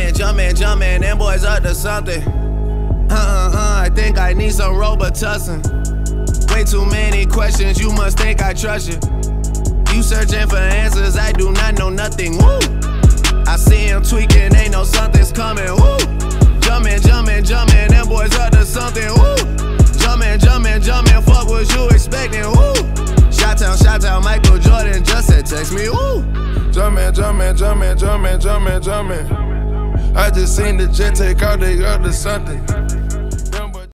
Jumpin', them boys up to something. I think I need some Robitussin. Way too many questions, you must think I trust you. You searching for answers, I do not know nothing, woo. I see him tweaking, ain't no something's coming, woo. Jumpin', them boys up to something, woo. Jumpin', fuck what you expecting, woo. Shout out, Michael Jordan just said text me, woo. Jumpin'. I just seen the jet take out, they up to something.